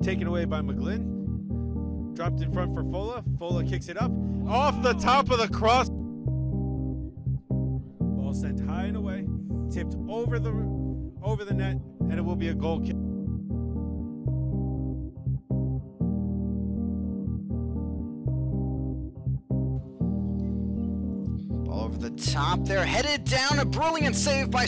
taken away by McGlynn. Dropped in front for Fola. Fola kicks it up. Off the top of the cross. Ball sent high and away. Tipped over the net, and it will be a goal kick. Ball over the top there, headed down, a brilliant save by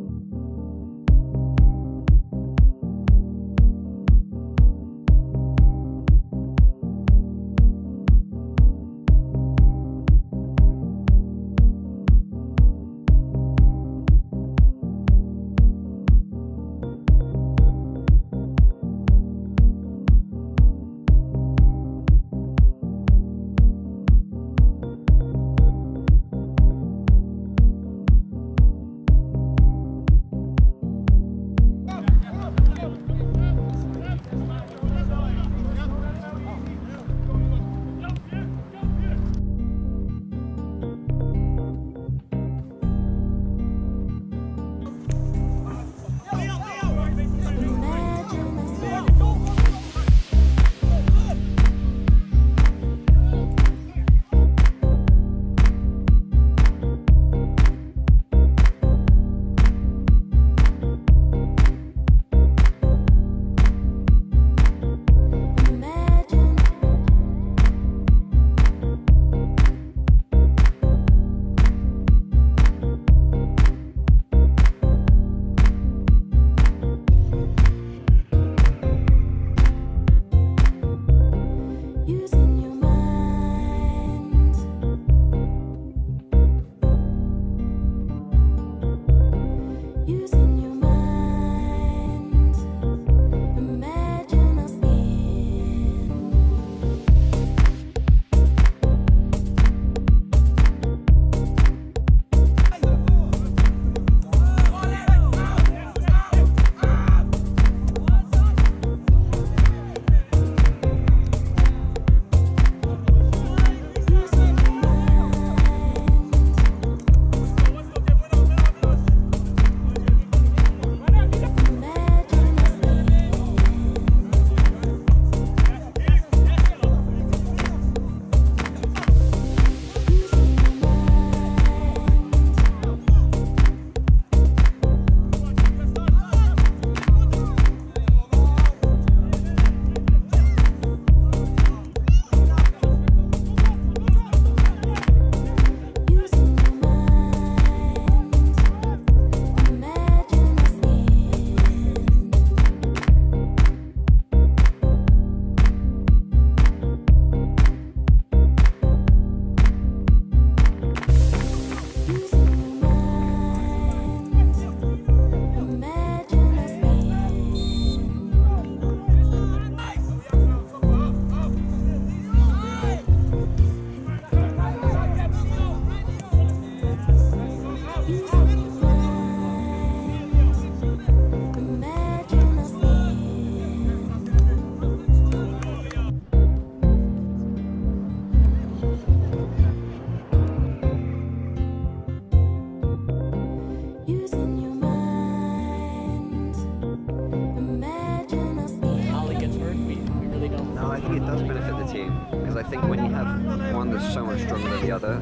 think it does benefit the team, because I think when you have one that's so much stronger than the other,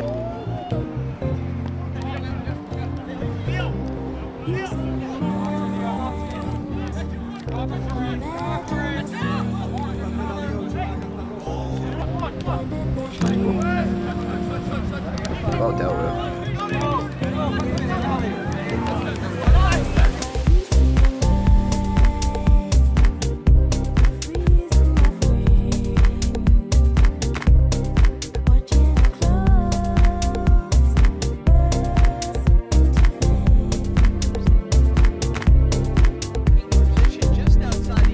well dealt with. Just outside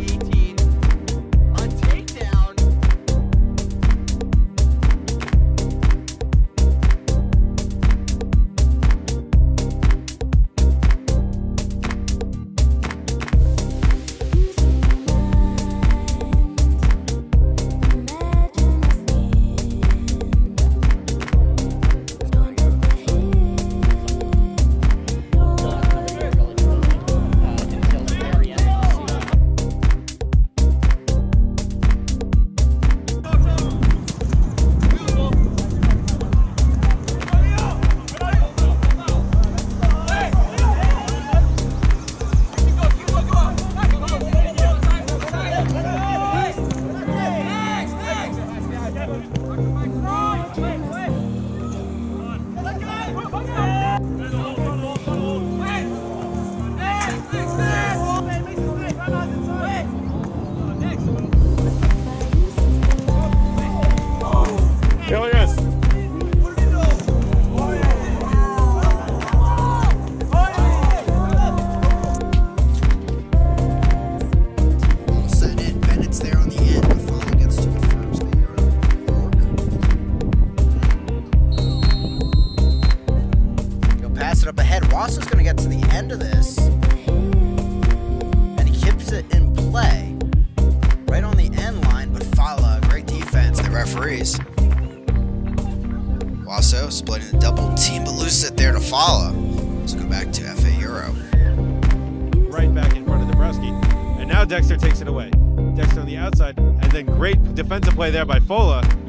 Wasso's going to get to the end of this. And he keeps it in play. Right on the end line, but Fala, great defense. The referees. Wasso splitting the double team, but loses it there to Fala. Let's go back to FA Euro. Right back in front of Dabrowski. And now Dexter takes it away. Dexter on the outside, and then great defensive play there by Fola.